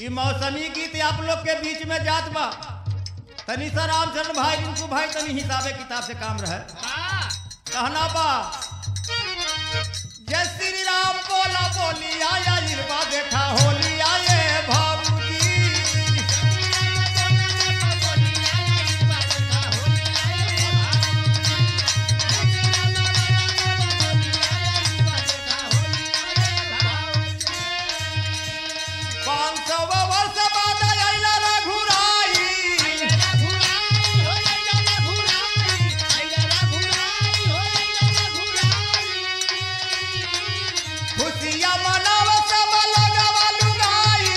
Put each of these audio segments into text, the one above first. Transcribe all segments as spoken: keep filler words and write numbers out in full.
ये मौसमी गीत आप लोग के बीच में जात बा। तनी सा रामचंद्र भाई रिंकू भाई तनी हिसाबे किताब से काम रहे। कहना बा जय श्री राम बोला बोली आया इरबा देखा होली आए भाऊजी। पाँच सौ वर्ष बाद आइला रघुराई, खुशियाँ मनाव सब लोगवा लुगाई।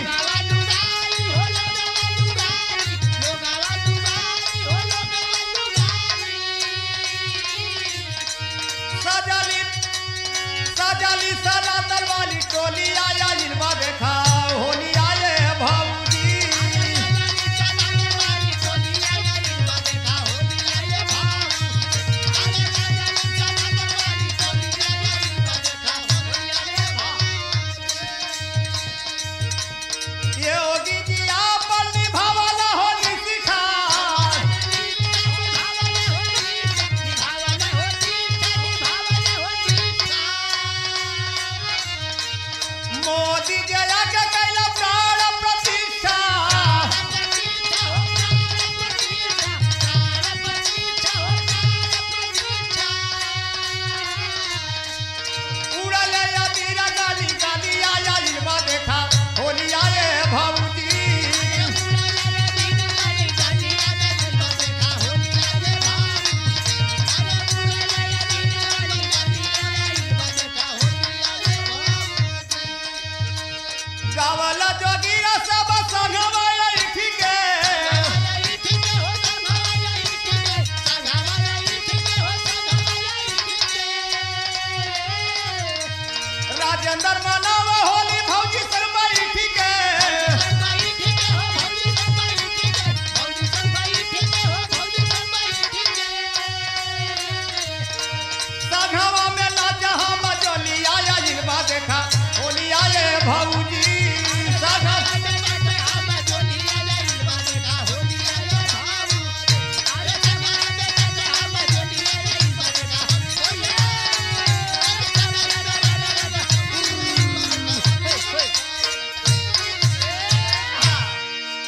सजली सजली सनातन वाली टोली आया इरबा देखा होली आए भाऊजी। ये होगी जी आप निभावला होली सिखा, मोदी जया के कैला प्राण प्रतिष्ठा। उड़ले अबीर गाली गाली आया इरबा देखा होली आए भाऊजी। गावला जोगीरा सब संगवा इठी के, राजेंद्र मनाव होली भौजी शर्मा इठी के। संगवा में नाचा हम जोली आया इरबा देखा होली आए भाऊ।